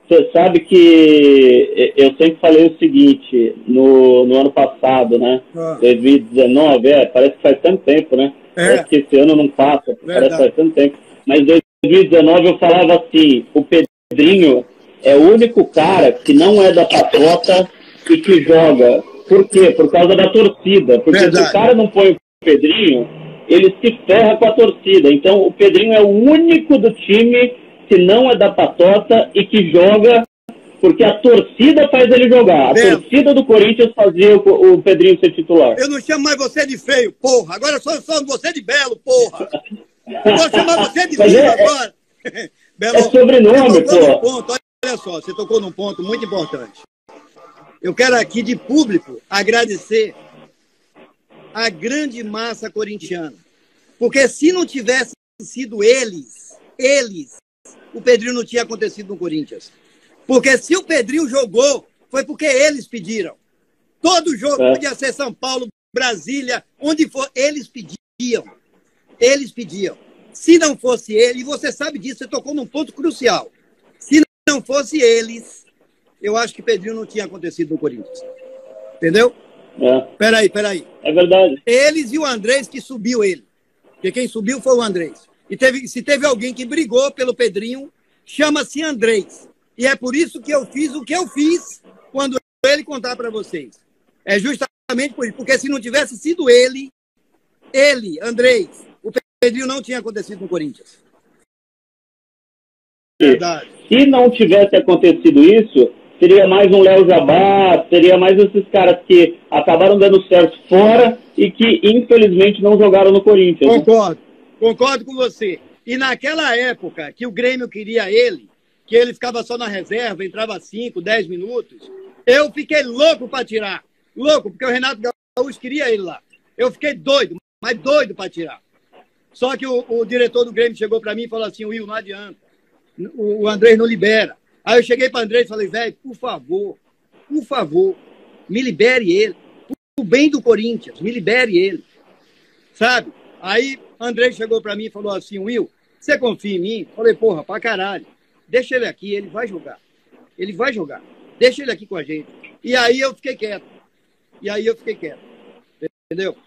Você sabe que eu sempre falei o seguinte, no ano passado, né? 2019, parece que faz tanto tempo, né? Parece que esse ano não passa, parece que faz tanto tempo. Mas em 2019 eu falava assim, o Pedrinho é o único cara que não é da patota e que joga. Por quê? Por causa da torcida. Porque se o cara não põe o Pedrinho, ele se ferra com a torcida. Então o Pedrinho é o único do time que não é da patota e que joga porque a torcida faz ele jogar. A torcida do Corinthians fazia o Pedrinho ser titular. Eu não chamo mais você de feio, porra. Agora eu só chamo você de belo, porra. Eu vou chamar você de lindo agora. Belo, é sobrenome, pô. Olha só, você tocou num ponto muito importante. Eu quero aqui, de público, agradecer a grande massa corintiana. Porque se não tivesse sido eles, o Pedrinho não tinha acontecido no Corinthians. Porque se o Pedrinho jogou, foi porque eles pediram. Todo jogo podia ser São Paulo, Brasília, onde for, eles pediam. Eles pediam. Se não fosse ele, e você sabe disso, você tocou num ponto crucial. Se não fosse eles, eu acho que Pedrinho não tinha acontecido no Corinthians. Entendeu? Peraí. É verdade. Eles e o Andrés que subiu ele. Porque quem subiu foi o Andrés. E se teve alguém que brigou pelo Pedrinho, chama-se Andrés. E é por isso que eu fiz o que eu fiz quando ele contar para vocês. É justamente por isso. Porque se não tivesse sido ele, Andrés, o Pedrinho não tinha acontecido no Corinthians. Verdade. Se não tivesse acontecido isso, seria mais um Léo Jabá, seria mais esses caras que acabaram dando certo fora e que, infelizmente, não jogaram no Corinthians. Concordo com você. E naquela época que o Grêmio queria ele, que ele ficava só na reserva, entrava 5, 10 minutos, eu fiquei louco para tirar. Louco, porque o Renato Gaúcho queria ele lá. Eu fiquei doido, mas doido para tirar. Só que o diretor do Grêmio chegou para mim e falou assim, Will, não adianta. O Andrés não libera. Aí eu cheguei para o Andrés e falei, velho, por favor, me libere ele. Por bem do Corinthians, me libere ele. Sabe? Aí Andrés chegou para mim e falou assim, Will, você confia em mim? Falei, porra, pra caralho. Deixa ele aqui, ele vai jogar. Ele vai jogar. Deixa ele aqui com a gente. E aí eu fiquei quieto. Entendeu?